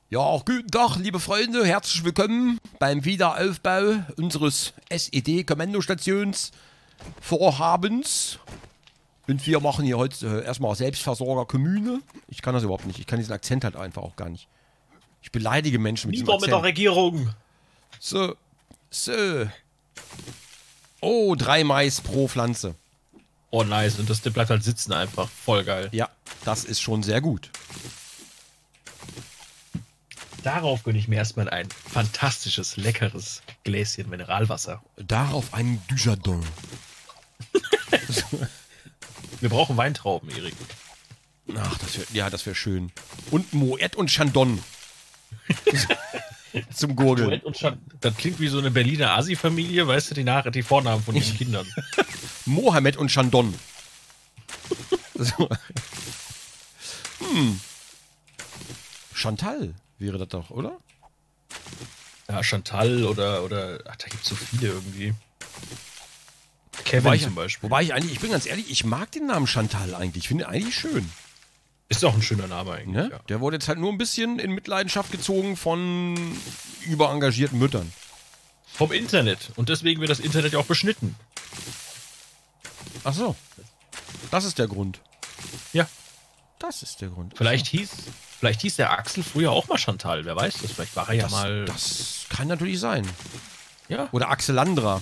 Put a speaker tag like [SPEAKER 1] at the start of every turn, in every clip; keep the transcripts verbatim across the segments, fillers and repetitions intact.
[SPEAKER 1] Ja, auch guten Tag, liebe Freunde. Herzlich willkommen beim Wiederaufbau unseres S E D-Kommandostations-Vorhabens. Und wir machen hier heute äh, erstmal Selbstversorger Kommune. Ich kann das überhaupt nicht. Ich kann diesen Akzent halt einfach auch gar nicht. Ich beleidige Menschen mit diesem
[SPEAKER 2] Nieder mit der
[SPEAKER 1] Akzent.
[SPEAKER 2] Regierung.
[SPEAKER 1] So, so. Oh, drei Mais pro Pflanze.
[SPEAKER 2] Oh nice, und das Ding bleibt halt sitzen einfach. Voll geil.
[SPEAKER 1] Ja, das ist schon sehr gut.
[SPEAKER 2] Darauf gönne ich mir erstmal ein fantastisches, leckeres Gläschen Mineralwasser.
[SPEAKER 1] Darauf einen Dujardin.
[SPEAKER 2] Wir brauchen Weintrauben, Erik.
[SPEAKER 1] Ach, das wär, ja, das wäre schön. Und Moet und Chandon. Zum Gurgeln.
[SPEAKER 2] Duett und Chan- Das klingt wie so eine Berliner Asi-Familie, weißt du, die, Nach die Vornamen von ihren Kindern.
[SPEAKER 1] Mohammed und Chandon. So. Hm. Chantal wäre das doch, oder?
[SPEAKER 2] Ja, Chantal oder, oder, ach, da gibt es so viele irgendwie. Kevin
[SPEAKER 1] Wobei ich,
[SPEAKER 2] zum Beispiel.
[SPEAKER 1] wobei ich eigentlich, ich bin ganz ehrlich, ich mag den Namen Chantal eigentlich. Ich finde ihn eigentlich schön.
[SPEAKER 2] Ist auch ein schöner Name eigentlich,
[SPEAKER 1] Ne?
[SPEAKER 2] ja.
[SPEAKER 1] Der wurde jetzt halt nur ein bisschen in Mitleidenschaft gezogen von überengagierten Müttern.
[SPEAKER 2] Vom Internet. Und deswegen wird das Internet ja auch beschnitten.
[SPEAKER 1] Ach so. Das ist der Grund.
[SPEAKER 2] Ja.
[SPEAKER 1] Das ist der Grund.
[SPEAKER 2] Vielleicht hieß, vielleicht hieß der Axel früher auch mal Chantal, wer weiß das. Vielleicht war er ja
[SPEAKER 1] das,
[SPEAKER 2] mal.
[SPEAKER 1] das kann natürlich sein.
[SPEAKER 2] Ja.
[SPEAKER 1] Oder Axelandra.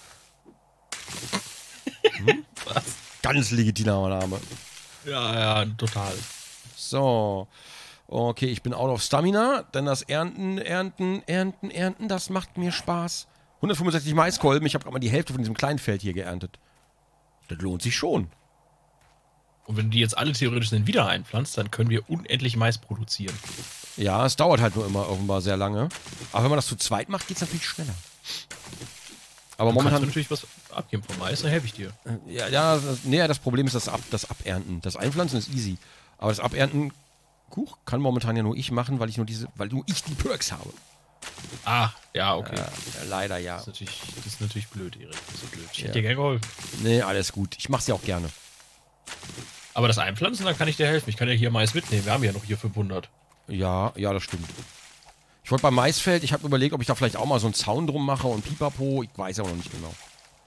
[SPEAKER 1] Hm?
[SPEAKER 2] Was?
[SPEAKER 1] Ganz legitimer Name.
[SPEAKER 2] Ja, ja, total.
[SPEAKER 1] So. Okay, ich bin out of Stamina. Denn das Ernten, Ernten, Ernten, Ernten, das macht mir Spaß. hundertfünfundsechzig Maiskolben. Ich habe gerade mal die Hälfte von diesem kleinen Feld hier geerntet. Das lohnt sich schon.
[SPEAKER 2] Und wenn du die jetzt alle theoretisch dann wieder einpflanzt, dann können wir unendlich Mais produzieren.
[SPEAKER 1] Ja, es dauert halt nur immer offenbar sehr lange. Aber wenn man das zu zweit macht, geht es natürlich schneller. Aber
[SPEAKER 2] Dann
[SPEAKER 1] momentan.
[SPEAKER 2] kannst du natürlich was abgeben vom Mais, dann helfe ich dir.
[SPEAKER 1] Ja, ja das, nee, das Problem ist das, Ab, das Abernten. Das Einpflanzen ist easy. Aber das Abernten, Kuch, kann momentan ja nur ich machen, weil ich nur diese, weil nur ich die Perks habe.
[SPEAKER 2] Ah, ja, okay.
[SPEAKER 1] Äh, leider ja.
[SPEAKER 2] Das, ist natürlich, das ist natürlich blöd, Erik. Das ist blöd. Ich
[SPEAKER 1] Ja.
[SPEAKER 2] hätte dir gerne geholfen.
[SPEAKER 1] Nee, alles gut. Ich mach's ja auch gerne.
[SPEAKER 2] Aber das Einpflanzen, dann kann ich dir helfen. Ich kann ja hier Mais mitnehmen. Wir haben ja noch hier fünfhundert.
[SPEAKER 1] Ja, ja, das stimmt. Ich wollte beim Maisfeld, ich habe überlegt, ob ich da vielleicht auch mal so einen Zaun drum mache und Pipapo. Ich weiß aber noch nicht genau.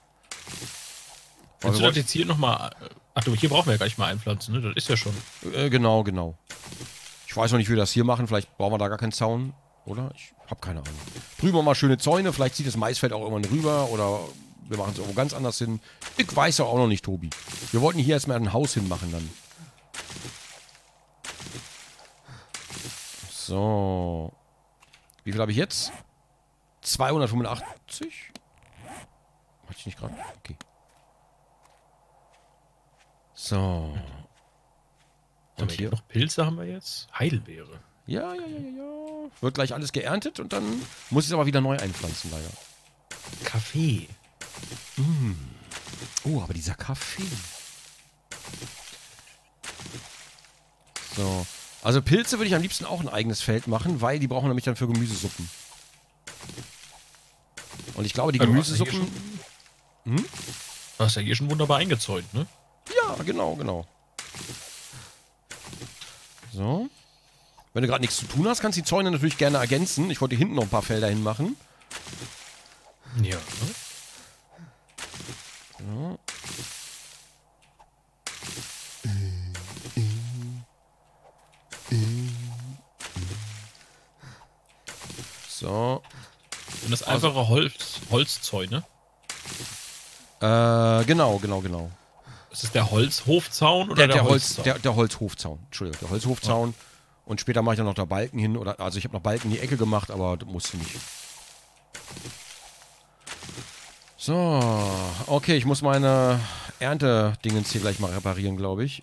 [SPEAKER 1] Weil
[SPEAKER 2] Willst
[SPEAKER 1] wir
[SPEAKER 2] du das jetzt hier nochmal... Ach du, hier brauchen wir ja gar nicht mal einpflanzen, ne? Das ist ja schon...
[SPEAKER 1] wollten- äh, genau, genau. Ich weiß noch nicht, wie wir das hier machen. Vielleicht brauchen wir da gar keinen Zaun, oder? Ich habe keine Ahnung. Drüber mal schöne Zäune. Vielleicht zieht das Maisfeld auch irgendwann rüber oder wir machen es irgendwo ganz anders hin. Ich weiß ja auch noch nicht, Tobi. Wir wollten hier erstmal ein Haus hinmachen dann. So. Wie viel habe ich jetzt? zweihundertfünfundachtzig? Hatte ich nicht gerade? Okay. So. Und hier?
[SPEAKER 2] Noch Pilze haben wir jetzt. Heidelbeere.
[SPEAKER 1] Ja, ja, ja, ja, ja. Wird gleich alles geerntet und dann muss ich es aber wieder neu einpflanzen, leider.
[SPEAKER 2] Kaffee.
[SPEAKER 1] Oh, aber dieser Kaffee. So. Also Pilze würde ich am liebsten auch ein eigenes Feld machen, weil die brauchen nämlich dann für Gemüsesuppen. Und ich glaube, die
[SPEAKER 2] Also, hast du hier
[SPEAKER 1] Gemüsesuppen...
[SPEAKER 2] schon-
[SPEAKER 1] Hm?
[SPEAKER 2] Du hast ja hier schon wunderbar eingezäunt, ne?
[SPEAKER 1] Ja, genau, genau. So. Wenn du gerade nichts zu tun hast, kannst du die Zäune natürlich gerne ergänzen. Ich wollte hinten noch ein paar Felder hinmachen.
[SPEAKER 2] Ja.
[SPEAKER 1] So. So.
[SPEAKER 2] Und das einfache Holz, Holzzäune.
[SPEAKER 1] Äh, genau, genau, genau.
[SPEAKER 2] Ist das der Holzhofzaun oder
[SPEAKER 1] Der,
[SPEAKER 2] der,
[SPEAKER 1] der, Holz,
[SPEAKER 2] Holzzaun?
[SPEAKER 1] der, der Holzhofzaun. Entschuldigung, der Holzhofzaun. Und später mache ich dann noch da Balken hin. Oder, also ich habe noch Balken in die Ecke gemacht, aber das musste nicht. So. Okay, ich muss meine Ernte-Dingens hier gleich mal reparieren, glaube ich.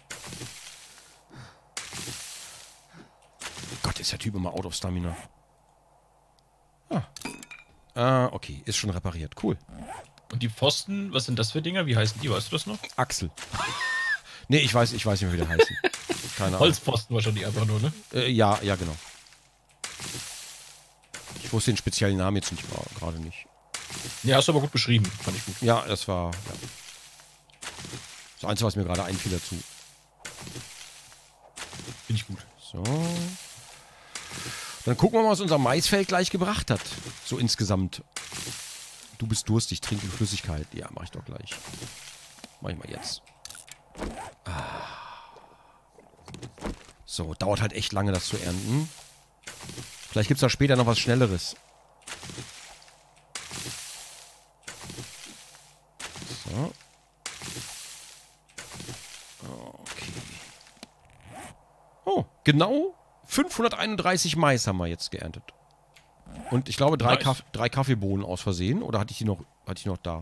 [SPEAKER 1] Gott, ist der Typ immer out of Stamina. Ah. Ah, okay. Ist schon repariert. Cool.
[SPEAKER 2] Und die Pfosten, was sind das für Dinger? Wie heißen die? Weißt du das noch?
[SPEAKER 1] Axel. Nee, ich weiß, ich weiß nicht, wie die heißen. Keine Ahnung.
[SPEAKER 2] Holzpfosten wahrscheinlich einfach nur, ne?
[SPEAKER 1] Äh, ja, ja, genau. Ich wusste den speziellen Namen jetzt nicht gerade nicht.
[SPEAKER 2] Ja, hast du aber gut beschrieben. Fand ich gut.
[SPEAKER 1] Ja, das war ja. Das Einzige, was mir gerade einfiel dazu.
[SPEAKER 2] Finde ich gut.
[SPEAKER 1] So. Dann gucken wir mal, was unser Maisfeld gleich gebracht hat. So insgesamt. Du bist durstig, trinke Flüssigkeit. Ja, mach ich doch gleich. Mach ich mal jetzt. Ah. So, dauert halt echt lange, das zu ernten. Vielleicht gibt es da später noch was Schnelleres. So. Okay. Oh, genau fünfhunderteinunddreißig Mais haben wir jetzt geerntet. Und ich glaube drei,
[SPEAKER 2] Nice.
[SPEAKER 1] Kaff drei Kaffeebohnen aus Versehen. Oder hatte ich die noch, hatte ich noch da?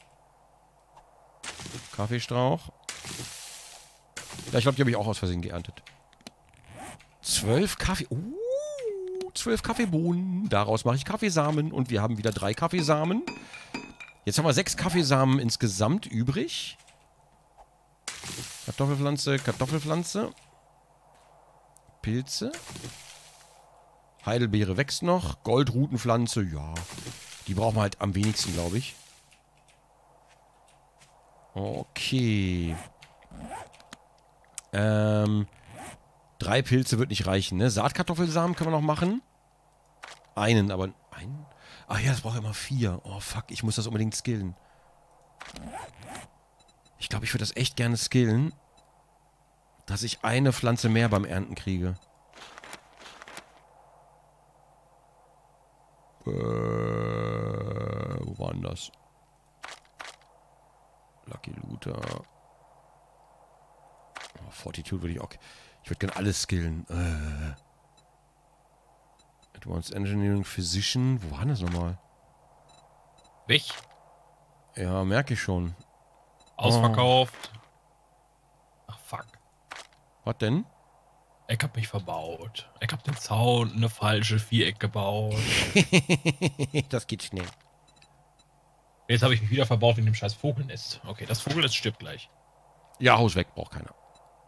[SPEAKER 1] Kaffeestrauch. Ja, ich glaube, die habe ich auch aus Versehen geerntet. Zwölf Kaffee... Uh, zwölf Kaffeebohnen. Daraus mache ich Kaffeesamen. Und wir haben wieder drei Kaffeesamen. Jetzt haben wir sechs Kaffeesamen insgesamt übrig. Kartoffelpflanze, Kartoffelpflanze. Pilze. Heidelbeere wächst noch. Goldrutenpflanze, ja. Die brauchen wir halt am wenigsten, glaube ich. Okay. Ähm... Drei Pilze wird nicht reichen, ne? Saatkartoffelsamen können wir noch machen. Einen, aber... Einen? Ach ja, das braucht ja immer vier. Oh, fuck, ich muss das unbedingt skillen. Ich glaube, ich würde das echt gerne skillen. Dass ich eine Pflanze mehr beim Ernten kriege. Äh, wo war denn das? Lucky Looter. Oh, Fortitude würde ich auch... Ich würde gerne alles skillen. Äh. Advanced Engineering Physician. Wo war denn das nochmal?
[SPEAKER 2] Weg.
[SPEAKER 1] Ja, merke ich schon.
[SPEAKER 2] Ausverkauft. Ach, fuck.
[SPEAKER 1] Was denn?
[SPEAKER 2] Ich hab mich verbaut. Ich hab den Zaun in eine falsche Viereck gebaut.
[SPEAKER 1] Das geht schnell.
[SPEAKER 2] Jetzt habe ich mich wieder verbaut in dem scheiß Vogelnest. Okay, das Vogelnest stirbt gleich.
[SPEAKER 1] Ja, Haus weg, braucht keiner.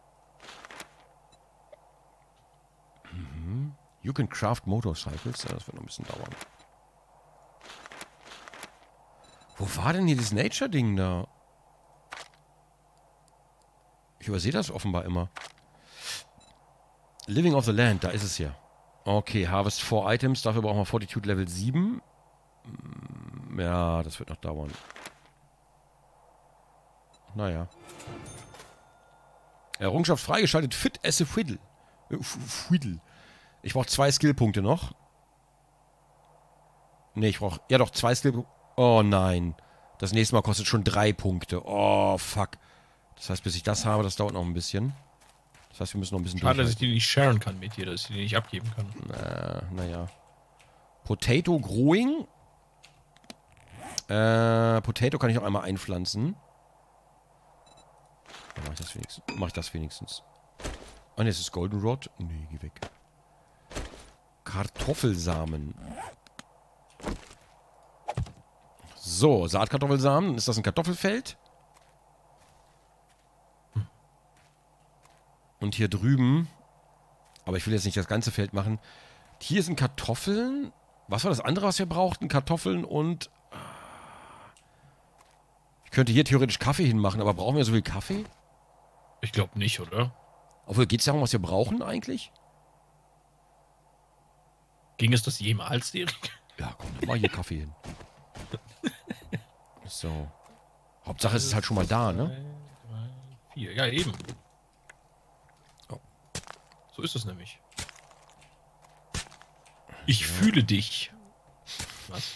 [SPEAKER 1] Mhm. You can craft motorcycles. Ja, das wird noch ein bisschen dauern. Wo war denn hier dieses Nature-Ding da? Ich übersehe das offenbar immer. Living of the Land, da ist es ja. Okay, Harvest four Items. Dafür brauchen wir Fortitude Level sieben. Ja, das wird noch dauern. Naja. Errungenschaft freigeschaltet. Fit as a Fiddle. Äh, Fiddle. Ich brauche zwei Skillpunkte noch. Ne, ich brauche... Ja doch, zwei Skillpunkte. Oh nein. Das nächste Mal kostet schon drei Punkte. Oh, fuck. Das heißt, bis ich das habe, das dauert noch ein bisschen. Das heißt, wir müssen noch ein bisschen
[SPEAKER 2] Schade, dass ich
[SPEAKER 1] durchhalten.
[SPEAKER 2] die nicht sharen kann mit dir, dass ich die nicht abgeben kann.
[SPEAKER 1] Na, naja. Potato Growing. Äh, Potato kann ich auch einmal einpflanzen. Dann mach ich das wenigstens. Mach ich das wenigstens. Ah, ne, es ist Goldenrod. Nee, geh weg. Kartoffelsamen. So, Saatkartoffelsamen. Ist das ein Kartoffelfeld? Und hier drüben... Aber ich will jetzt nicht das ganze Feld machen. Hier sind Kartoffeln. Was war das andere, was wir brauchten? Kartoffeln und... Ich könnte hier theoretisch Kaffee hinmachen, aber brauchen wir so viel Kaffee?
[SPEAKER 2] Ich glaube nicht, oder?
[SPEAKER 1] Obwohl, geht es darum, was wir brauchen eigentlich?
[SPEAKER 2] Ging es das jemals, Erik?
[SPEAKER 1] Ja, komm, dann mal hier Kaffee hin. So. Hauptsache, es ist halt schon mal da, ne?
[SPEAKER 2] Zwei, drei, vier. Ja, eben.
[SPEAKER 1] Oh.
[SPEAKER 2] So ist es nämlich. Ich fühle dich. Was?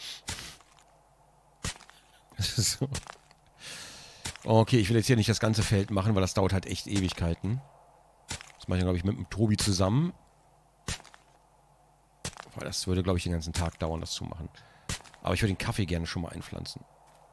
[SPEAKER 1] So. Okay, ich will jetzt hier nicht das ganze Feld machen, weil das dauert halt echt Ewigkeiten. Das mache ich, glaube ich, mit dem Tobi zusammen. Weil das würde, glaube ich, den ganzen Tag dauern, das zu machen. Aber ich würde den Kaffee gerne schon mal einpflanzen.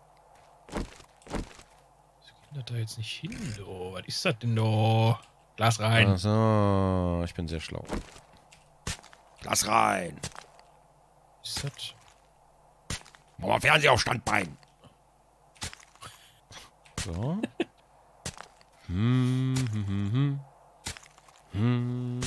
[SPEAKER 2] Was geht denn da jetzt nicht hin, do? Was ist das denn, do? Glas rein.
[SPEAKER 1] Also, ich bin sehr schlau. Glas rein!
[SPEAKER 2] Was ist das?
[SPEAKER 1] Mach mal Fernseher auf Standbein! So. Hm, hm, hm, hm. Hm.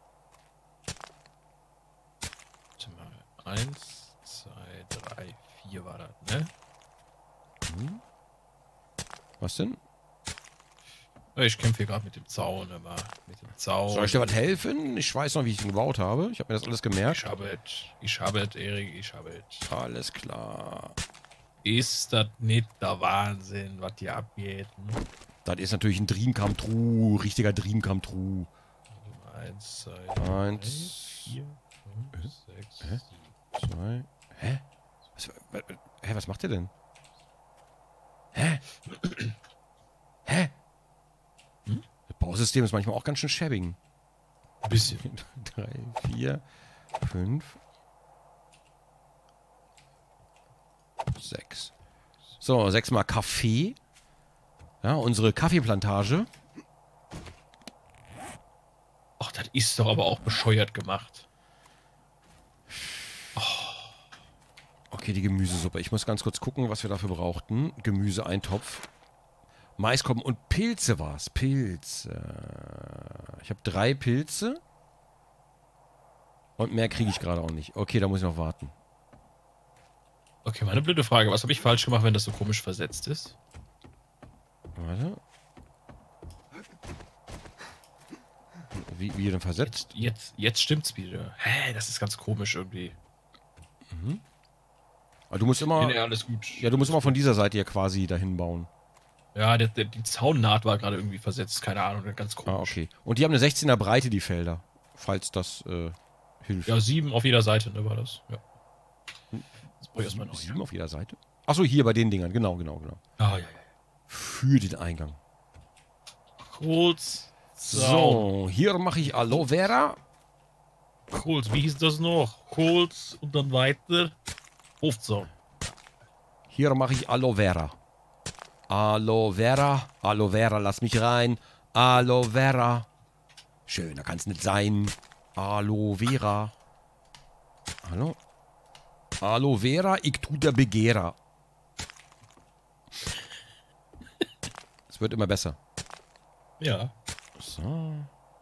[SPEAKER 2] Warte mal. Eins, zwei, drei, vier war das, ne?
[SPEAKER 1] Hm. Was denn?
[SPEAKER 2] Ich kämpfe hier gerade mit dem Zaun, aber mit dem Zaun.
[SPEAKER 1] Soll ich dir was helfen? Ich weiß noch, wie ich ihn gebaut habe. Ich habe mir das alles gemerkt.
[SPEAKER 2] Ich habe es, ich habe es, Erik, ich habe es.
[SPEAKER 1] Alles klar.
[SPEAKER 2] Ist das nicht der Wahnsinn, was hier abgeht? Hm?
[SPEAKER 1] Das ist natürlich ein Dreamcam True, richtiger Dreamcam True.
[SPEAKER 2] Eins, zwei,
[SPEAKER 1] Eins,
[SPEAKER 2] drei, vier, fünf, sechs,
[SPEAKER 1] Hä?
[SPEAKER 2] sieben.
[SPEAKER 1] zwei. Hä? Was, was, hä, was macht der denn? Hä? Hä?
[SPEAKER 2] Hm?
[SPEAKER 1] Das Bausystem ist manchmal auch ganz schön schäbig.
[SPEAKER 2] Ein bisschen.
[SPEAKER 1] Drei, vier, fünf, sechs. So, sechsmal Kaffee. Ja, unsere Kaffeeplantage.
[SPEAKER 2] Ach, das ist doch aber auch bescheuert gemacht.
[SPEAKER 1] Okay, die Gemüsesuppe. Ich muss ganz kurz gucken, was wir dafür brauchten. Gemüseeintopf. Maiskolben und Pilze war es. Pilze. Ich habe drei Pilze. Und mehr kriege ich gerade auch nicht. Okay, da muss ich noch warten.
[SPEAKER 2] Okay, meine blöde Frage. Was habe ich falsch gemacht, wenn das so komisch versetzt ist?
[SPEAKER 1] Warte. Wie, wie denn versetzt?
[SPEAKER 2] Jetzt, jetzt, jetzt stimmt's wieder. Hä, das ist ganz komisch irgendwie.
[SPEAKER 1] Mhm. Aber du musst immer.
[SPEAKER 2] Nee, nee, alles gut.
[SPEAKER 1] Ja, du musst immer von dieser Seite hier quasi dahin bauen.
[SPEAKER 2] Ja, der, der, die Zaunnaht war gerade irgendwie versetzt. Keine Ahnung, ganz komisch.
[SPEAKER 1] Ah, okay. Und die haben eine sechzehner Breite, die Felder. Falls das äh, hilft.
[SPEAKER 2] Ja, sieben auf jeder Seite, ne, war das. Ja. Das brauche ich erstmal noch.
[SPEAKER 1] Sieben auf jeder Seite? Achso, hier bei den Dingern. Genau, genau, genau.
[SPEAKER 2] Ah, ja, ja.
[SPEAKER 1] Für den Eingang.
[SPEAKER 2] Kurz.
[SPEAKER 1] So, hier mache ich Aloe Vera.
[SPEAKER 2] Kurz, wie hieß das noch? Kurz und dann weiter. Hofzaun.
[SPEAKER 1] Hier mache ich Aloe Vera. Aloe Vera. Aloe Vera, lass mich rein. Aloe Vera. Schöner kann's nicht sein. Aloe Vera. Hallo? Aloe Vera, ich tu der Begehrer. Es wird immer besser.
[SPEAKER 2] Ja.
[SPEAKER 1] So.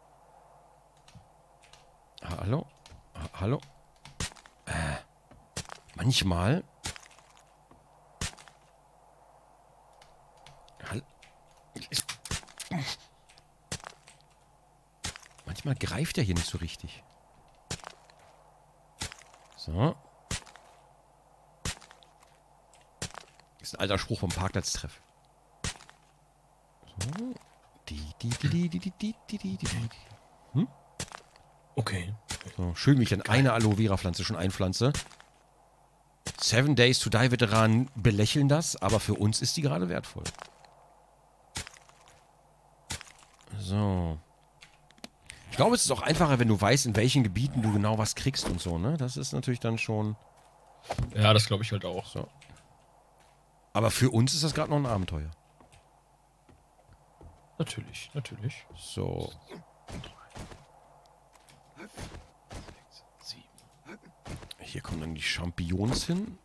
[SPEAKER 1] Hallo? Ha hallo? Äh. Manchmal. Hall Manchmal greift er hier nicht so richtig. So. Das ist ein alter Spruch vom Parkplatztreff. So. Die, die, die, die, die, die, die, die, die, die. Hm?
[SPEAKER 2] Okay.
[SPEAKER 1] So, schön, wie ich dann eine Aloe Vera Pflanze schon einpflanze. Seven Days to Die Veteranen belächeln das, aber für uns ist die gerade wertvoll. So. Ich glaube, es ist auch einfacher, wenn du weißt, in welchen Gebieten du genau was kriegst und so, ne? Das ist natürlich dann schon...
[SPEAKER 2] Ja, das glaube ich halt auch.
[SPEAKER 1] So. Aber für uns ist das gerade noch ein Abenteuer.
[SPEAKER 2] Natürlich, natürlich.
[SPEAKER 1] So.
[SPEAKER 2] Sieben.
[SPEAKER 1] Hier kommen dann die Champignons hin.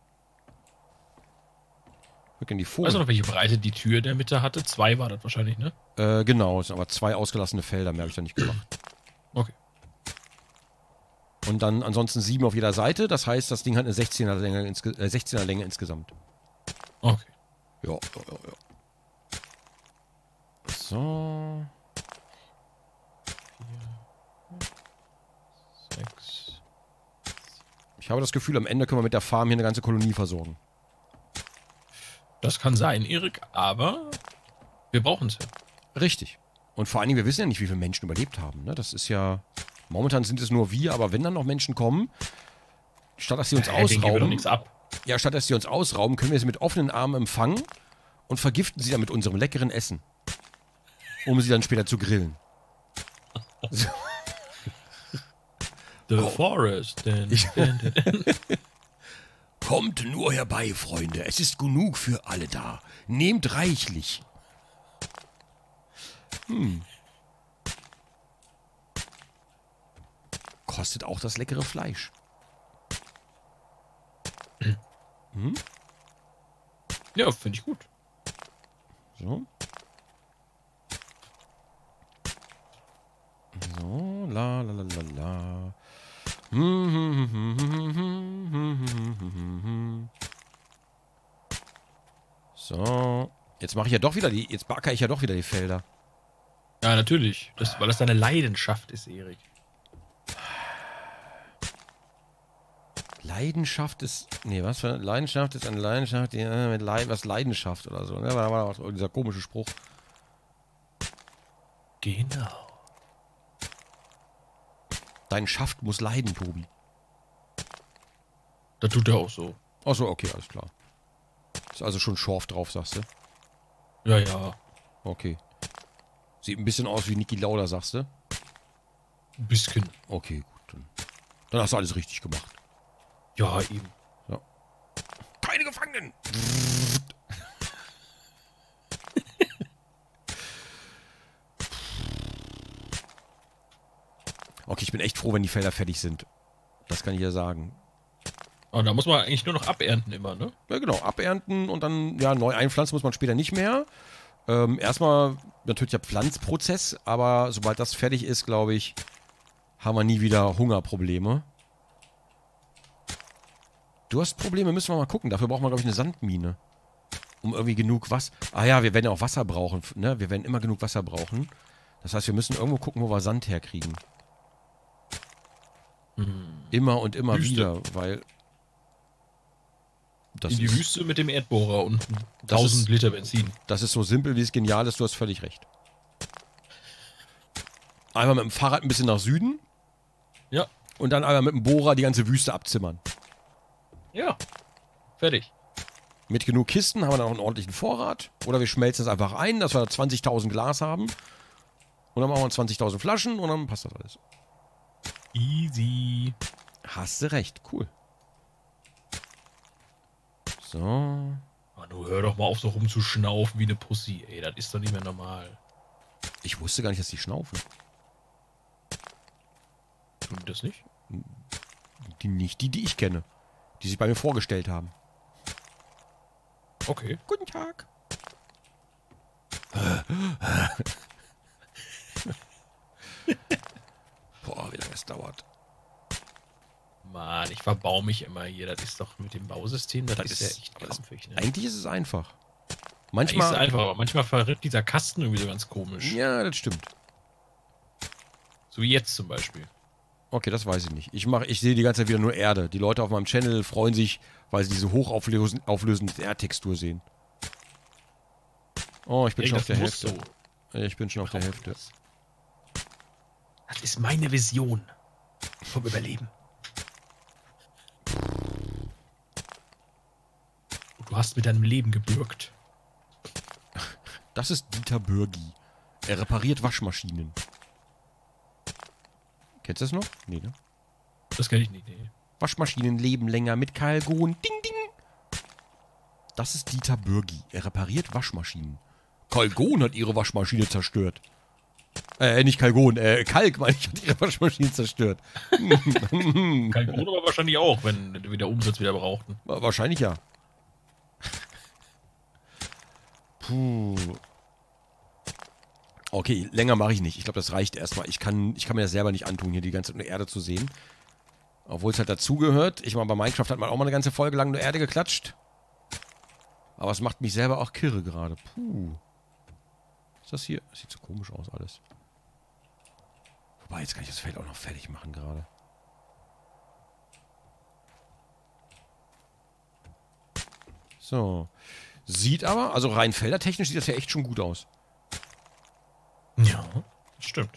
[SPEAKER 1] Wir können die
[SPEAKER 2] Weißt du
[SPEAKER 1] Vogel...
[SPEAKER 2] noch, welche Breite die Tür in der Mitte hatte? Zwei war das wahrscheinlich, ne?
[SPEAKER 1] Äh, genau, es sind aber zwei ausgelassene Felder, mehr habe ich da nicht gemacht.
[SPEAKER 2] Okay.
[SPEAKER 1] Und dann ansonsten sieben auf jeder Seite. Das heißt, das Ding hat eine sechzehner Länge, insge äh, sechzehner Länge insgesamt.
[SPEAKER 2] Okay.
[SPEAKER 1] Ja, ja, ja, ja. So.
[SPEAKER 2] Sechs.
[SPEAKER 1] Ich habe das Gefühl, am Ende können wir mit der Farm hier eine ganze Kolonie versorgen.
[SPEAKER 2] Das kann sein, Erik, aber wir brauchen es ja.
[SPEAKER 1] Richtig. Und vor allen Dingen, wir wissen ja nicht, wie viele Menschen überlebt haben. Ne? Das ist ja... Momentan sind es nur wir, aber wenn dann noch Menschen kommen, statt dass sie uns
[SPEAKER 2] Äh, denen geben wir doch
[SPEAKER 1] ausrauben...
[SPEAKER 2] nichts ab.
[SPEAKER 1] Ja, statt dass sie uns ausrauben, können wir sie mit offenen Armen empfangen und vergiften sie dann mit unserem leckeren Essen. Um sie dann später zu grillen. So.
[SPEAKER 2] The
[SPEAKER 1] Oh.
[SPEAKER 2] Forest. Dun,
[SPEAKER 1] Ich-
[SPEAKER 2] dun, dun.
[SPEAKER 1] Kommt nur herbei, Freunde. Es ist genug für alle da. Nehmt reichlich. Hm. Kostet auch das leckere Fleisch. Hm?
[SPEAKER 2] Ja, finde ich gut.
[SPEAKER 1] So. So, la la la la la. Hm, hm, hm, hm, hm, hm, hm, hm, hm, hm. So. Jetzt mache ich ja doch wieder die. Jetzt backer ich ja doch wieder die Felder.
[SPEAKER 2] Ja, natürlich. Das, weil das deine Leidenschaft ist, Erik.
[SPEAKER 1] Leidenschaft ist. Nee, was für eine Leidenschaft ist eine Leidenschaft, die äh, mit Leid, was Leidenschaft oder so. Ne? Da war auch dieser komische Spruch.
[SPEAKER 2] Genau.
[SPEAKER 1] Dein Schaft muss leiden, Tobi.
[SPEAKER 2] Das tut er auch so.
[SPEAKER 1] Achso, okay, alles klar. Ist also schon Schorf drauf, sagst du?
[SPEAKER 2] Ja, ja.
[SPEAKER 1] Okay. Sieht ein bisschen aus wie Niki Lauda, sagst du?
[SPEAKER 2] Ein bisschen.
[SPEAKER 1] Okay, gut. Dann, dann hast du alles richtig gemacht.
[SPEAKER 2] Ja, eben.
[SPEAKER 1] So. Keine Gefangenen! Okay, ich bin echt froh, wenn die Felder fertig sind. Das kann ich ja sagen.
[SPEAKER 2] Und da muss man eigentlich nur noch abernten immer, ne?
[SPEAKER 1] Ja, genau. Abernten und dann, ja, neu einpflanzen muss man später nicht mehr. Ähm, erstmal natürlich der Pflanzprozess, aber sobald das fertig ist, glaube ich, haben wir nie wieder Hungerprobleme. Du hast Probleme, müssen wir mal gucken. Dafür brauchen wir, glaube ich, eine Sandmine. Um irgendwie genug Wasser... Ah ja, wir werden ja auch Wasser brauchen, ne? Wir werden immer genug Wasser brauchen. Das heißt, wir müssen irgendwo gucken, wo wir Sand herkriegen.
[SPEAKER 2] Hm.
[SPEAKER 1] Immer und immer
[SPEAKER 2] Wüste.
[SPEAKER 1] wieder, weil... Das
[SPEAKER 2] In die
[SPEAKER 1] ist,
[SPEAKER 2] Wüste mit dem Erdbohrer und
[SPEAKER 1] Das
[SPEAKER 2] tausend
[SPEAKER 1] ist-
[SPEAKER 2] Liter Benzin.
[SPEAKER 1] das ist so simpel, wie es genial ist. Du hast völlig recht. Einmal mit dem Fahrrad ein bisschen nach Süden
[SPEAKER 2] Ja.
[SPEAKER 1] und dann einmal mit dem Bohrer die ganze Wüste abzimmern.
[SPEAKER 2] Ja. Fertig.
[SPEAKER 1] Mit genug Kisten haben wir dann auch einen ordentlichen Vorrat. Oder wir schmelzen es einfach ein, dass wir zwanzigtausend Glas haben. Und dann machen wir zwanzigtausend Flaschen und dann passt das alles.
[SPEAKER 2] Easy.
[SPEAKER 1] Hast du recht, cool. So.
[SPEAKER 2] Mann, du hör doch mal auf, so rumzuschnaufen wie eine Pussy. Ey, das ist doch nicht mehr normal.
[SPEAKER 1] Ich wusste gar nicht, dass die schnaufen.
[SPEAKER 2] Tun die das nicht?
[SPEAKER 1] Die nicht die, die ich kenne. Die sich bei mir vorgestellt haben.
[SPEAKER 2] Okay.
[SPEAKER 1] Guten Tag. Boah, wie lange es dauert.
[SPEAKER 2] Mann, ich verbau mich immer hier. Das ist doch mit dem Bausystem, das,
[SPEAKER 1] Das
[SPEAKER 2] ist
[SPEAKER 1] ist-
[SPEAKER 2] ja echt
[SPEAKER 1] aber das-
[SPEAKER 2] krampfig, ne?
[SPEAKER 1] Eigentlich ist es einfach.
[SPEAKER 2] Manchmal
[SPEAKER 1] Manchmal.
[SPEAKER 2] ist einfach, aber manchmal verrückt dieser Kasten irgendwie so ganz komisch.
[SPEAKER 1] Ja, das stimmt.
[SPEAKER 2] So wie jetzt zum Beispiel.
[SPEAKER 1] Okay, das weiß ich nicht. Ich mache, ich sehe die ganze Zeit wieder nur Erde. Die Leute auf meinem Channel freuen sich, weil sie diese hochauflösende Erdtextur sehen. Oh, ich bin
[SPEAKER 2] Ey,
[SPEAKER 1] schon
[SPEAKER 2] das
[SPEAKER 1] auf der
[SPEAKER 2] muss
[SPEAKER 1] Hälfte. Ich bin schon auf der Hälfte.
[SPEAKER 2] Das ist meine Vision vom Überleben. Du hast mit deinem Leben gebürgt.
[SPEAKER 1] Das ist Dieter Bürgi. Er repariert Waschmaschinen. Kennst du das noch? Nee, ne?
[SPEAKER 2] Das kann ich nicht, nee.
[SPEAKER 1] Waschmaschinen leben länger mit Kalgon. Ding, ding. Das ist Dieter Bürgi. Er repariert Waschmaschinen. Kalgon hat ihre Waschmaschine zerstört. Äh, nicht Kalgon, äh, Kalk, meine ich, hat ihre Waschmaschine zerstört.
[SPEAKER 2] Kein Grund, aber wahrscheinlich auch, wenn wir der Umsatz wieder brauchten.
[SPEAKER 1] Wahrscheinlich ja. Puh. Okay, länger mache ich nicht. Ich glaube, das reicht erstmal. Ich kann, ich kann mir das selber nicht antun, hier die ganze Erde zu sehen. Obwohl es halt dazugehört. Ich meine, bei Minecraft hat man auch mal eine ganze Folge lang nur Erde geklatscht. Aber es macht mich selber auch kirre gerade. Puh. Was ist das hier? Das sieht so komisch aus alles. Wobei, jetzt kann ich das Feld auch noch fertig machen gerade. So. Sieht aber, also rein feldertechnisch sieht das ja echt schon gut aus.
[SPEAKER 2] Ja, das stimmt.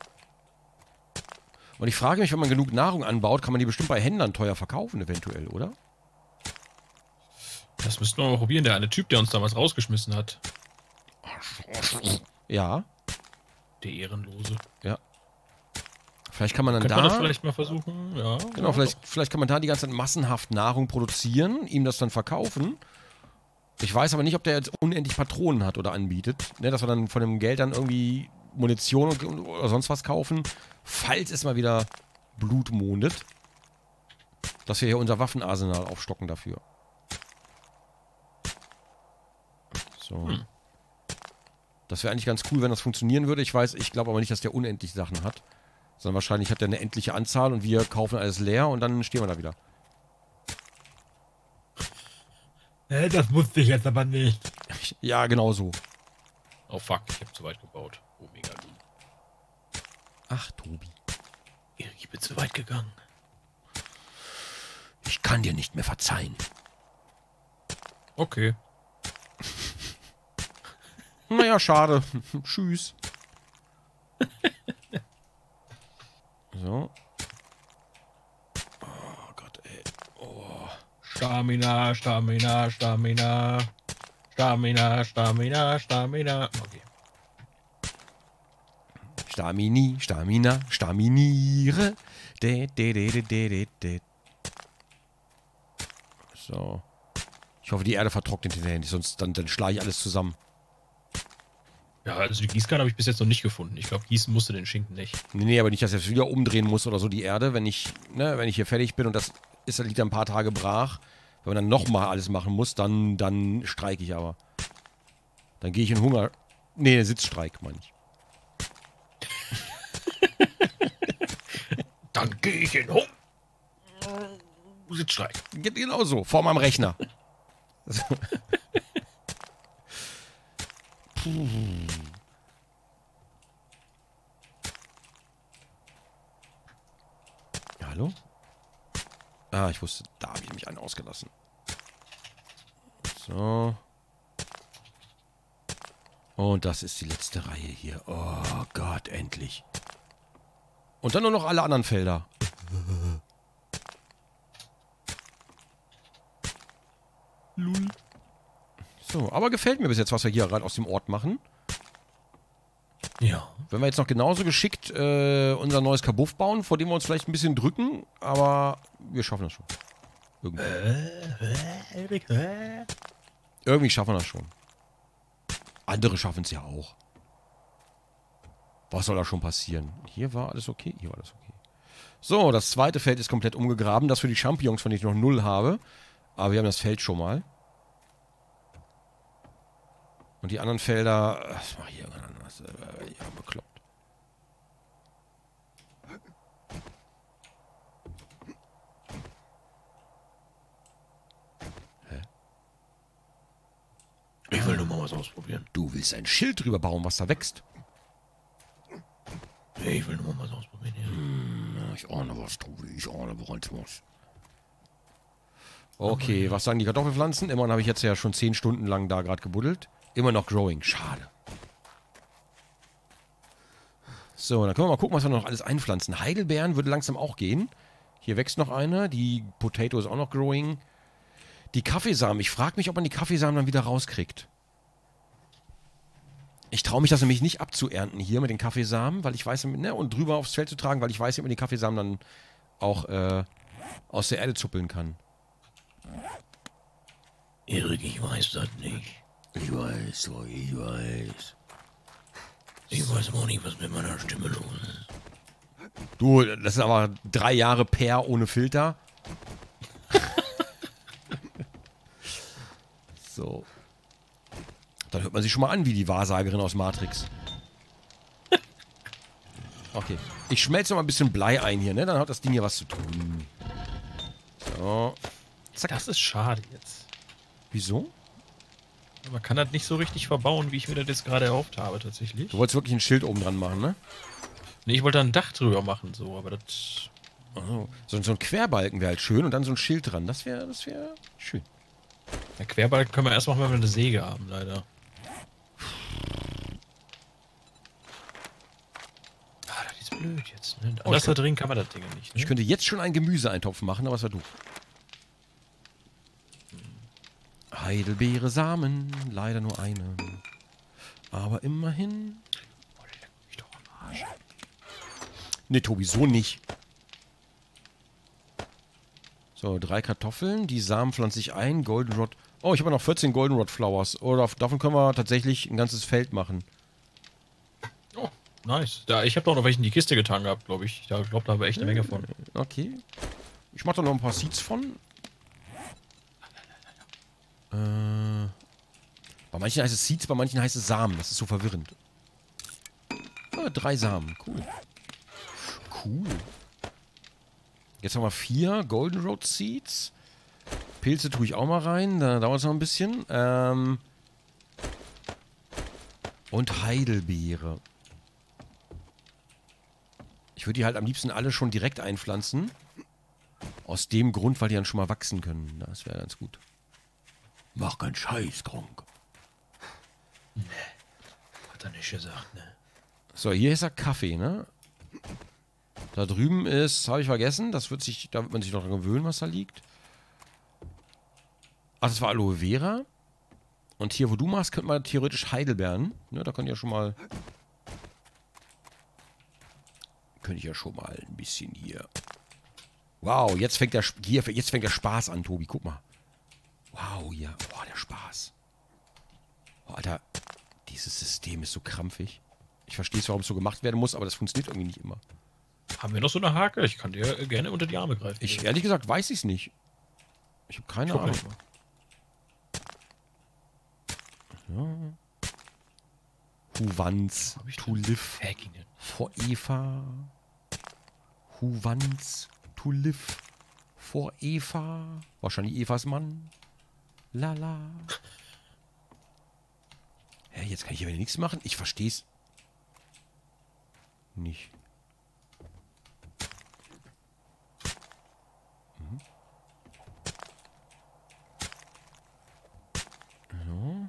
[SPEAKER 1] Und ich frage mich, wenn man genug Nahrung anbaut, kann man die bestimmt bei Händlern teuer verkaufen, eventuell, oder?
[SPEAKER 2] Das müssten wir mal probieren. Der eine Typ, der uns damals rausgeschmissen hat.
[SPEAKER 1] Ja,
[SPEAKER 2] Der Ehrenlose.
[SPEAKER 1] ja. Vielleicht kann man dann
[SPEAKER 2] Könnte
[SPEAKER 1] da...
[SPEAKER 2] man das vielleicht mal versuchen? Ja.
[SPEAKER 1] Genau,
[SPEAKER 2] ja,
[SPEAKER 1] vielleicht, vielleicht kann man da die ganze Zeit massenhaft Nahrung produzieren, ihm das dann verkaufen. Ich weiß aber nicht, ob der jetzt unendlich Patronen hat oder anbietet. Ne, dass wir dann von dem Geld dann irgendwie Munition und- oder sonst was kaufen, falls es mal wieder Blut mondet. Dass wir hier unser Waffenarsenal aufstocken dafür. So.
[SPEAKER 2] Hm.
[SPEAKER 1] Das wäre eigentlich ganz cool, wenn das funktionieren würde. Ich weiß, ich glaube aber nicht, dass der unendlich Sachen hat. Sondern wahrscheinlich hat er eine endliche Anzahl und wir kaufen alles leer und dann stehen wir da wieder.
[SPEAKER 2] Hä, das wusste ich jetzt aber nicht.
[SPEAKER 1] Ja, genau so.
[SPEAKER 2] Oh fuck, ich habe zu weit gebaut. Oh, mega gut.
[SPEAKER 1] Ach, Tobi.
[SPEAKER 2] Erik, ich bin zu weit gegangen.
[SPEAKER 1] Ich kann dir nicht mehr verzeihen.
[SPEAKER 2] Okay.
[SPEAKER 1] Naja, schade. Tschüss. So. Oh Gott, ey. Oh.
[SPEAKER 2] Stamina, Stamina, Stamina. Stamina, Stamina, Stamina. Okay.
[SPEAKER 1] Stamini, Stamina, Staminiere. De, de, de, de, de, de, de. So. Ich hoffe, die Erde vertrocknet hinterher nicht, sonst dann, dann schlage ich alles zusammen.
[SPEAKER 2] Ja, also die Gießkanne habe ich bis jetzt noch nicht gefunden. Ich glaube, gießen musste den Schinken nicht.
[SPEAKER 1] Nee, nee, aber nicht, dass ich jetzt wieder umdrehen muss oder so, die Erde, wenn ich, ne, wenn ich hier fertig bin und das ist, liegt ein paar Tage brach. Wenn man dann nochmal alles machen muss, dann, dann streike ich aber. Dann gehe ich in Hunger. Nee, Sitzstreik, meine ich.
[SPEAKER 2] Dann gehe ich in Hunger. Sitzstreik.
[SPEAKER 1] Genau so, vor meinem Rechner. Puh. Ja, hallo? Ah, ich wusste, da habe ich mich einen ausgelassen. So. Und das ist die letzte Reihe hier. Oh Gott, endlich. Und dann nur noch alle anderen Felder.
[SPEAKER 2] Lul.
[SPEAKER 1] So, aber gefällt mir bis jetzt, was wir hier gerade aus dem Ort machen.
[SPEAKER 2] Ja.
[SPEAKER 1] Wenn wir jetzt noch genauso geschickt äh, unser neues Kabuff bauen, vor dem wir uns vielleicht ein bisschen drücken, aber wir schaffen das schon. Irgendwie,
[SPEAKER 2] Äh, Erik, äh.
[SPEAKER 1] Irgendwie schaffen wir das schon. Andere schaffen es ja auch. Was soll da schon passieren? Hier war alles okay, hier war alles okay. So, das zweite Feld ist komplett umgegraben. Das für die Champignons, von denen ich noch null habe. Aber wir haben das Feld schon mal. Und die anderen Felder... Was mache ich hier anders? Ja, bekloppt. Hä?
[SPEAKER 2] Ich will nur mal was ausprobieren.
[SPEAKER 1] Du willst ein Schild drüber bauen, was da wächst.
[SPEAKER 2] Nee, ich will nur mal was ausprobieren. Ja.
[SPEAKER 1] Hm, ich ahne was, Tobi. Ich ahne bereits was. Okay, was sagen die Kartoffelpflanzen? Immerhin habe ich jetzt ja schon zehn Stunden lang da gerade gebuddelt. Immer noch growing. Schade. So, dann können wir mal gucken, was wir noch alles einpflanzen. Heidelbeeren würde langsam auch gehen. Hier wächst noch eine. Die Potato ist auch noch growing. Die Kaffeesamen. Ich frage mich, ob man die Kaffeesamen dann wieder rauskriegt. Ich traue mich das nämlich nicht abzuernten hier mit den Kaffeesamen, weil ich weiß, ne, und drüber aufs Feld zu tragen, weil ich weiß, wie man die Kaffeesamen dann auch äh, aus der Erde zuppeln kann.
[SPEAKER 2] Erik, ich weiß das nicht.
[SPEAKER 1] Ich weiß, ich weiß.
[SPEAKER 2] Ich weiß auch nicht, was mit meiner Stimme los ist.
[SPEAKER 1] Du, das sind aber drei Jahre Per ohne Filter. So. Dann hört man sich schon mal an wie die Wahrsagerin aus Matrix. Okay. Ich schmelze noch mal ein bisschen Blei ein hier, ne? Dann hat das Ding hier was zu tun. So.
[SPEAKER 2] Zack. Das ist schade jetzt.
[SPEAKER 1] Wieso?
[SPEAKER 2] Man kann das nicht so richtig verbauen, wie ich mir das jetzt gerade erhofft habe, tatsächlich.
[SPEAKER 1] Du wolltest wirklich ein Schild oben dran machen, ne?
[SPEAKER 2] Nee, ich wollte da ein Dach drüber machen, so, aber das...
[SPEAKER 1] Oh. So, so ein Querbalken wäre halt schön und dann so ein Schild dran. Das wäre das wäre schön.
[SPEAKER 2] Der Querbalken können wir erst machen, wenn wir eine Säge haben, leider. Ah, das ist blöd jetzt, ne?
[SPEAKER 1] Oh,
[SPEAKER 2] Das da
[SPEAKER 1] könnte,
[SPEAKER 2] drin kann man das Ding nicht, ne?
[SPEAKER 1] ich könnte jetzt schon einen Gemüseeintopf machen, aber was war du? Heidelbeere Samen, leider nur eine. Aber immerhin.
[SPEAKER 2] Oh, leck mich doch am Arsch.
[SPEAKER 1] Ne, Tobi, so nicht. So, drei Kartoffeln. Die Samen pflanze ich ein. Goldenrod. Oh, ich habe noch vierzehn Goldenrod Flowers. Oder davon können wir tatsächlich ein ganzes Feld machen.
[SPEAKER 2] Oh, nice. Da, ich habe doch noch welche in die Kiste getan gehabt, glaube ich. Ich glaube, da haben wir echt eine Menge von.
[SPEAKER 1] Okay. Ich mache da noch ein paar Seeds von. Äh, bei manchen heißt es Seeds, bei manchen heißt es Samen. Das ist so verwirrend. Ah, drei Samen. Cool. Cool. Jetzt haben wir vier Goldenrod Seeds. Pilze tue ich auch mal rein. Da dauert es noch ein bisschen. Ähm und Heidelbeere. Ich würde die halt am liebsten alle schon direkt einpflanzen. Aus dem Grund, weil die dann schon mal wachsen können. Das wäre ganz gut. Mach keinen Scheiß, Gronk.
[SPEAKER 2] Nee. Hat er nicht gesagt, ne?
[SPEAKER 1] So, hier ist der Kaffee, ne? Da drüben ist, habe ich vergessen, das wird sich, da wird man sich noch dran gewöhnen, was da liegt. Ach, das war Aloe Vera. Und hier, wo du machst, könnte man theoretisch Heidelbeeren. Ne, da könnt ihr schon mal... Könnte ich ja schon mal ein bisschen hier... Wow, jetzt fängt der, hier, jetzt fängt der Spaß an, Tobi. Guck mal. Wow, hier. Boah, der Spaß. Oh, Alter, dieses System ist so krampfig. Ich verstehe es, warum es so gemacht werden muss, aber das funktioniert irgendwie nicht immer.
[SPEAKER 2] Haben wir noch so eine Hake? Ich kann dir gerne unter die Arme greifen.
[SPEAKER 1] Ich, ehrlich gesagt, weiß ich es nicht. Ich habe keine
[SPEAKER 2] Guck
[SPEAKER 1] Ahnung. Ja. Huvanz, to live for Eva. Huvanz, to live for Eva. Wahrscheinlich Evas Mann. Lala. Hä, jetzt kann ich hier wieder nichts machen? Ich verstehe es nicht. Mhm. So.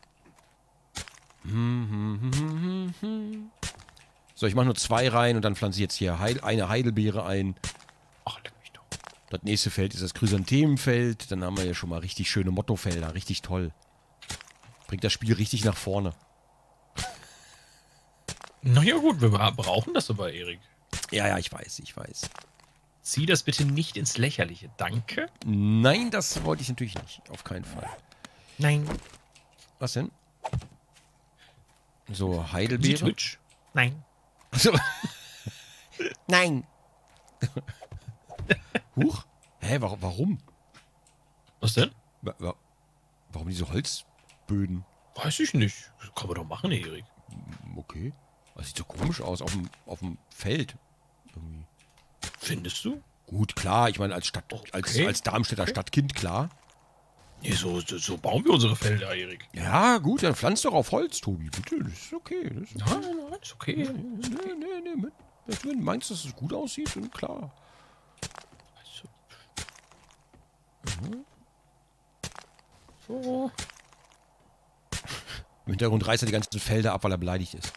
[SPEAKER 1] So, ich mache nur zwei rein und dann pflanze ich jetzt hier Heil, eine Heidelbeere ein.
[SPEAKER 2] Ach, leck mich doch.
[SPEAKER 1] Das nächste Feld ist das Chrysanthemenfeld. Dann haben wir ja schon mal richtig schöne Mottofelder. Richtig toll. Bringt das Spiel richtig nach vorne.
[SPEAKER 2] Na ja gut, wir brauchen das aber, Erik.
[SPEAKER 1] Ja, ja, ich weiß, ich weiß.
[SPEAKER 2] Zieh das bitte nicht ins Lächerliche. Danke.
[SPEAKER 1] Nein, das wollte ich natürlich nicht. Auf keinen Fall.
[SPEAKER 2] Nein.
[SPEAKER 1] Was denn? So, Heidelbeere.
[SPEAKER 2] Twitch? Nein.
[SPEAKER 1] So. Nein. Huch. Hä, warum? warum?
[SPEAKER 2] Was denn?
[SPEAKER 1] Wa wa warum diese Holzböden?
[SPEAKER 2] Weiß ich nicht. Das kann man doch machen, Erik.
[SPEAKER 1] Okay. Das sieht so komisch aus auf dem, auf dem Feld. Irgendwie.
[SPEAKER 2] Findest du?
[SPEAKER 1] Gut, klar. Ich meine, als Stadt,
[SPEAKER 2] Okay.
[SPEAKER 1] als, als Darmstädter
[SPEAKER 2] Okay.
[SPEAKER 1] Stadtkind, klar.
[SPEAKER 2] Nee, so, so, so bauen wir unsere Felder, Erik.
[SPEAKER 1] Ja, gut, dann pflanzt doch auf Holz, Tobi. Bitte, das ist okay. Das ist okay.
[SPEAKER 2] Nein, nein, ist okay.
[SPEAKER 1] Nee, nee, nee. Mit, wenn du meinst, dass es gut aussieht, dann klar.
[SPEAKER 2] Also. So.
[SPEAKER 1] Im Hintergrund reißt er die ganzen Felder ab, weil er beleidigt ist.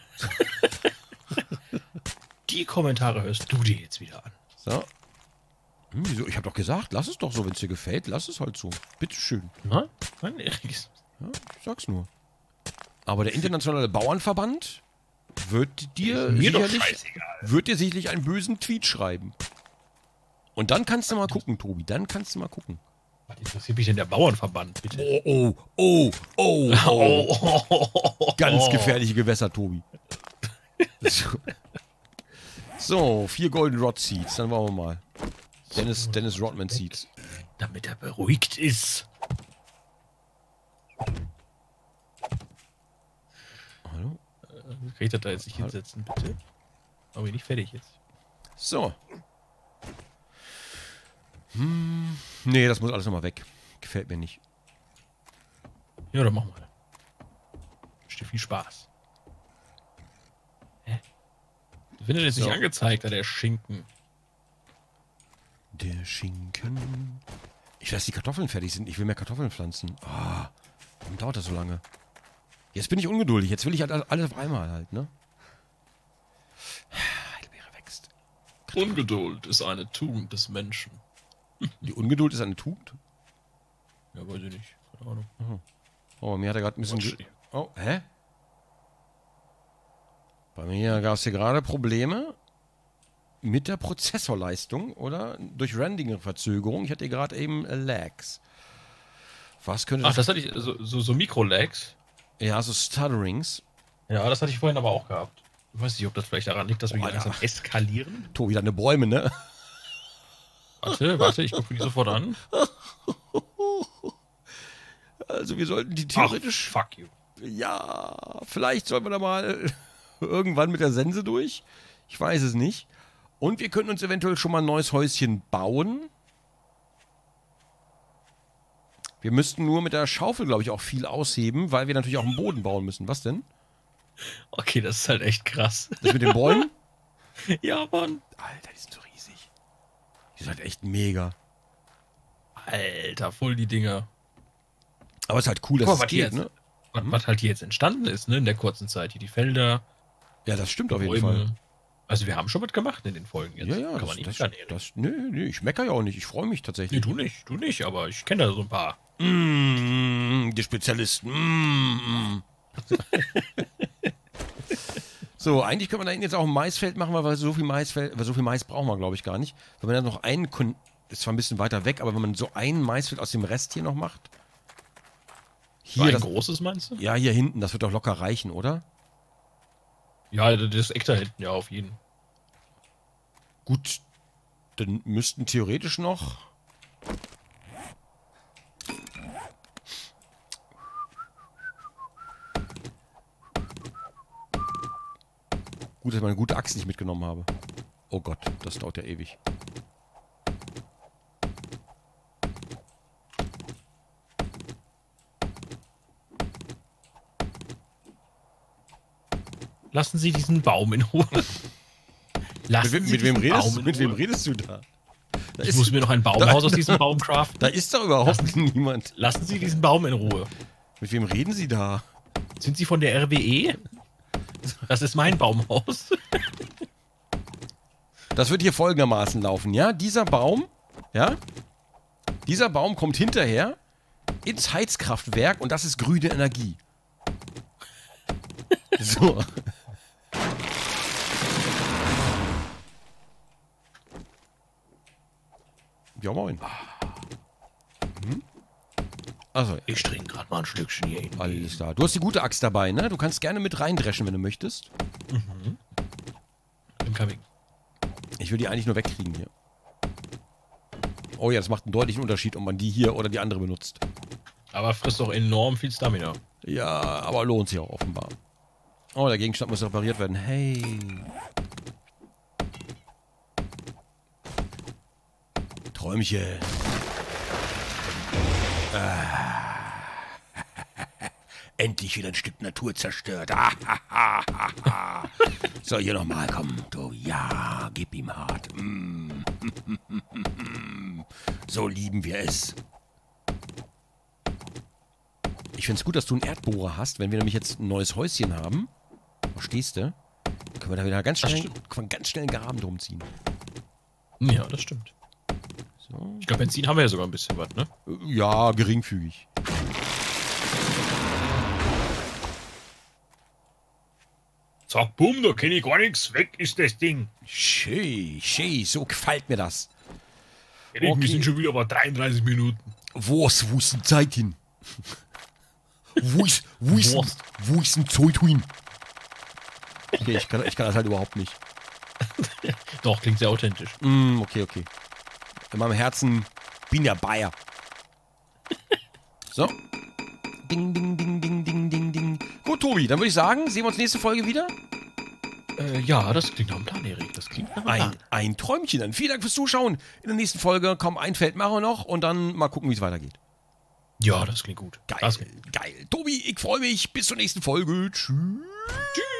[SPEAKER 2] Die Kommentare hörst du dir jetzt wieder an.
[SPEAKER 1] So. Hm, wieso? Ich habe doch gesagt, lass es doch so, wenn es dir gefällt, lass es halt so. Bitteschön.
[SPEAKER 2] Nein? Nein, Erik.
[SPEAKER 1] Ja, ich sag's nur. Aber der internationale Bauernverband wird dir
[SPEAKER 2] Mir doch
[SPEAKER 1] sicherlich,
[SPEAKER 2] scheißegal.
[SPEAKER 1] wird dir sicherlich einen bösen Tweet schreiben. Und dann kannst du mal gucken, Tobi. Dann kannst du mal gucken.
[SPEAKER 2] Was interessiert mich denn der Bauernverband, bitte?
[SPEAKER 1] Oh, oh, oh, oh, oh.
[SPEAKER 2] Oh.
[SPEAKER 1] Ganz gefährliche Gewässer, Tobi. So. So, vier Golden Rod Seeds. Dann wollen wir mal. Dennis, Dennis Rodman Seeds.
[SPEAKER 2] Damit er beruhigt ist.
[SPEAKER 1] Hallo?
[SPEAKER 2] Äh, kann ich das da jetzt nicht hinsetzen, bitte? Aber nicht fertig jetzt.
[SPEAKER 1] So. Hm, nee, das muss alles nochmal weg. Gefällt mir nicht.
[SPEAKER 2] Ja, dann machen wir. Wünsche dir viel Spaß. Hä? Das wird jetzt
[SPEAKER 1] So.
[SPEAKER 2] nicht angezeigt, da der Schinken.
[SPEAKER 1] Der Schinken. Ich weiß, die Kartoffeln fertig sind. Ich will mehr Kartoffeln pflanzen. Ah, warum dauert das so lange? Jetzt bin ich ungeduldig. Jetzt will ich halt alles auf einmal halt, ne? Heidelbeere wächst.
[SPEAKER 2] Ungeduld ist eine Tugend des Menschen.
[SPEAKER 1] Die Ungeduld ist eine Tugend.
[SPEAKER 2] Ja, weiß ich nicht. Keine Ahnung.
[SPEAKER 1] Oh, mir hat er gerade ein bisschen...
[SPEAKER 2] Quatsch.
[SPEAKER 1] ge- Oh, hä? Bei mir gab es hier gerade Probleme mit der Prozessorleistung oder durch Rendering-Verzögerung. Ich hatte hier gerade eben äh, Lags. Was könnte
[SPEAKER 2] Ach,
[SPEAKER 1] das...
[SPEAKER 2] das hatte ich, so, so, so Mikro-Lags.
[SPEAKER 1] Ja, so Stutterings.
[SPEAKER 2] Ja, das hatte ich vorhin aber auch gehabt. Ich weiß nicht, ob das vielleicht daran liegt, dass wir
[SPEAKER 1] Oh,
[SPEAKER 2] hier langsam
[SPEAKER 1] Alter.
[SPEAKER 2] eskalieren.
[SPEAKER 1] Tobi, deine Bäume, ne?
[SPEAKER 2] Warte, warte, ich gucke die sofort an.
[SPEAKER 1] Also wir sollten die
[SPEAKER 2] Ach,
[SPEAKER 1] theoretisch...
[SPEAKER 2] fuck you.
[SPEAKER 1] Ja, vielleicht sollten wir da mal irgendwann mit der Sense durch. Ich weiß es nicht. Und wir könnten uns eventuell schon mal ein neues Häuschen bauen. Wir müssten nur mit der Schaufel, glaube ich, auch viel ausheben, weil wir natürlich auch einen Boden bauen müssen. Was denn?
[SPEAKER 2] Okay, das ist halt echt krass.
[SPEAKER 1] Das mit den Bäumen?
[SPEAKER 2] Ja, Mann.
[SPEAKER 1] Alter, die sind so riesig. Die sind halt echt mega.
[SPEAKER 2] Alter, voll die Dinger.
[SPEAKER 1] Aber es ist halt cool, dass
[SPEAKER 2] Guck
[SPEAKER 1] es
[SPEAKER 2] mal, was, hier
[SPEAKER 1] geht,
[SPEAKER 2] jetzt,
[SPEAKER 1] ne?
[SPEAKER 2] was,
[SPEAKER 1] Hm?
[SPEAKER 2] was halt hier jetzt entstanden ist, ne, in der kurzen Zeit. Hier die Felder,
[SPEAKER 1] Ja, das stimmt auf jeden
[SPEAKER 2] Bäume.
[SPEAKER 1] Fall.
[SPEAKER 2] Also wir haben schon was gemacht in den Folgen jetzt.
[SPEAKER 1] Ja, ja,
[SPEAKER 2] Kann
[SPEAKER 1] das,
[SPEAKER 2] man nicht
[SPEAKER 1] das,
[SPEAKER 2] meckern, Erik.
[SPEAKER 1] das, nö, nö, ich meckere ja auch nicht. Ich freue mich
[SPEAKER 2] Nee,
[SPEAKER 1] tatsächlich.
[SPEAKER 2] du nicht, du nicht, aber ich kenne da so ein paar.
[SPEAKER 1] Mmh, die Spezialisten. Mmh. So, eigentlich können wir da hinten jetzt auch ein Maisfeld machen, weil wir so viel Maisfeld, weil so viel Mais brauchen wir, glaube ich, gar nicht. Wenn man da noch einen, Kon ist zwar ein bisschen weiter weg, aber wenn man so ein Maisfeld aus dem Rest hier noch macht.
[SPEAKER 2] So
[SPEAKER 1] Hier,
[SPEAKER 2] ein
[SPEAKER 1] das,
[SPEAKER 2] großes meinst du?
[SPEAKER 1] ja, hier hinten, das wird doch locker reichen, oder?
[SPEAKER 2] Ja, das Eck da hinten, ja, auf jeden.
[SPEAKER 1] Gut, dann müssten theoretisch noch. Gut, dass ich meine gute Axt nicht mitgenommen habe. Oh Gott, das dauert ja ewig.
[SPEAKER 2] Lassen Sie diesen Baum in Ruhe. Lassen
[SPEAKER 1] Mit,
[SPEAKER 2] Sie
[SPEAKER 1] mit, wem
[SPEAKER 2] diesen
[SPEAKER 1] redest,
[SPEAKER 2] Baum in
[SPEAKER 1] mit wem
[SPEAKER 2] Ruhe.
[SPEAKER 1] redest du da? Da
[SPEAKER 2] Ich
[SPEAKER 1] ist,
[SPEAKER 2] muss mir noch ein Baumhaus aus diesem Baum craften.
[SPEAKER 1] da ist doch überhaupt niemand.
[SPEAKER 2] Lassen Sie diesen Baum in Ruhe.
[SPEAKER 1] Mit wem reden Sie da?
[SPEAKER 2] Sind Sie von der R W E? Das ist mein Baumhaus.
[SPEAKER 1] Das wird hier folgendermaßen laufen, ja? Dieser Baum, ja? Dieser Baum kommt hinterher ins Heizkraftwerk und das ist grüne Energie. So. Ja, moin. Hm? Also,
[SPEAKER 2] Ich trinke gerade mal ein Stückchen hier hin.
[SPEAKER 1] alles klar. Du hast die gute Axt dabei, ne? Du kannst gerne mit reindreschen, wenn du möchtest.
[SPEAKER 2] Im Coming.
[SPEAKER 1] Ich will die eigentlich nur wegkriegen hier. Oh ja, das macht einen deutlichen Unterschied, ob man die hier oder die andere benutzt.
[SPEAKER 2] Aber frisst doch enorm viel Stamina.
[SPEAKER 1] Ja, aber lohnt sich auch offenbar. Oh, der Gegenstand muss repariert werden. Hey. Träumchen. Ah. Endlich wieder ein Stück Natur zerstört. Ah, ha, ha, ha, ha. So, hier nochmal, komm. Du, ja, gib ihm hart. Mm. So lieben wir es. Ich finde es gut, dass du einen Erdbohrer hast. Wenn wir nämlich jetzt ein neues Häuschen haben, verstehst du, können wir da wieder ganz schnell, können wir ganz schnell einen Graben drum ziehen.
[SPEAKER 2] Ja, das stimmt.
[SPEAKER 1] So.
[SPEAKER 2] Ich glaube, Benzin haben wir ja sogar ein bisschen was, ne?
[SPEAKER 1] Ja, geringfügig.
[SPEAKER 2] Zack, bumm, da kenne ich gar nichts. Weg ist das Ding.
[SPEAKER 1] Schön, schön, so gefällt mir das.
[SPEAKER 2] Erik,
[SPEAKER 1] Okay.
[SPEAKER 2] wir sind schon wieder bei dreiunddreißig Minuten.
[SPEAKER 1] Wo ist, wo ist die Zeit hin? Wo ist, wo ist,
[SPEAKER 2] Wurst.
[SPEAKER 1] wo ist ein Zeit hin? Okay, ich kann, ich kann das halt überhaupt nicht.
[SPEAKER 2] Doch, klingt sehr authentisch.
[SPEAKER 1] Mm, okay, okay. In meinem Herzen bin ja Bayer. So. Ding, ding, ding, ding, ding, ding, ding. Gut, Tobi, dann würde ich sagen, sehen wir uns nächste Folge wieder.
[SPEAKER 2] Äh, ja, das klingt nach einem Plan, Erik. Das klingt nach einem
[SPEAKER 1] Ein,
[SPEAKER 2] Plan.
[SPEAKER 1] ein Träumchen dann. Vielen Dank fürs Zuschauen. In der nächsten Folge kommen ein Feld machen wir noch und dann mal gucken, wie es weitergeht.
[SPEAKER 2] Ja, das klingt gut.
[SPEAKER 1] Geil,
[SPEAKER 2] Das klingt gut.
[SPEAKER 1] geil. Tobi, ich freue mich. Bis zur nächsten Folge. Tschüss.
[SPEAKER 2] Tschüss.